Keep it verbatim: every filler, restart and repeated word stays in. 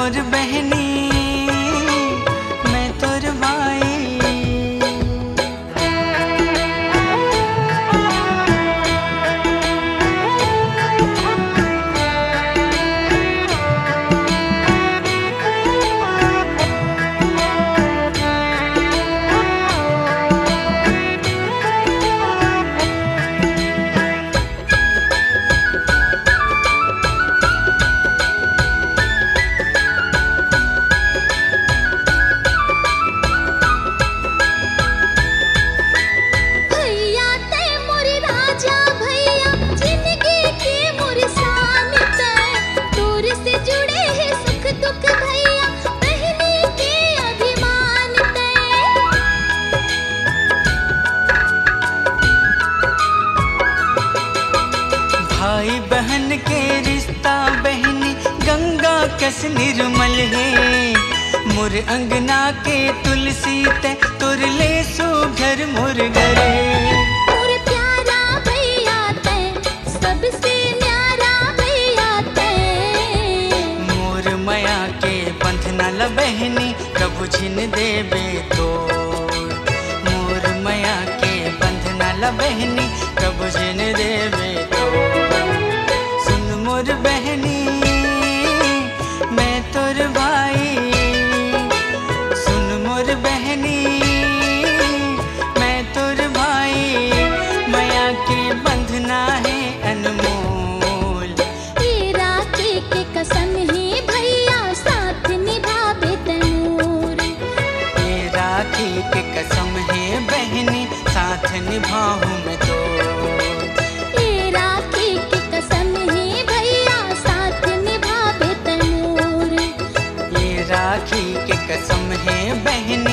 मोर बहनी मैं तोर भाई। भाई बहन के रिश्ता बहनी गंगा कस निर्मल है। मोर अंगना के तुलसी ते तुर ले सो घर मोर घर है। मोर प्यारा भैया ते सबसे न्यारा भैया ते। मोर माया के बंधना ल बहनी कबू छिन देबे तो। मोर माया के बंधना ल बहनी कबू छिन देबे तो। मोर बहनी मैं तोर भाई। सुन मोर बहनी मैं तोर भाई। माया के बंधना है अनमोल। ये राखी के कसम है भैया साथ निभावे तनूर। ये राखी के कसम है बहनी साथ निभाऊं मैं तो। ये राखी के कसम है राखी के कसम है बहन